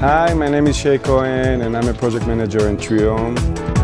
Hi, my name is Shay Cohen and I'm a project manager in Treeium.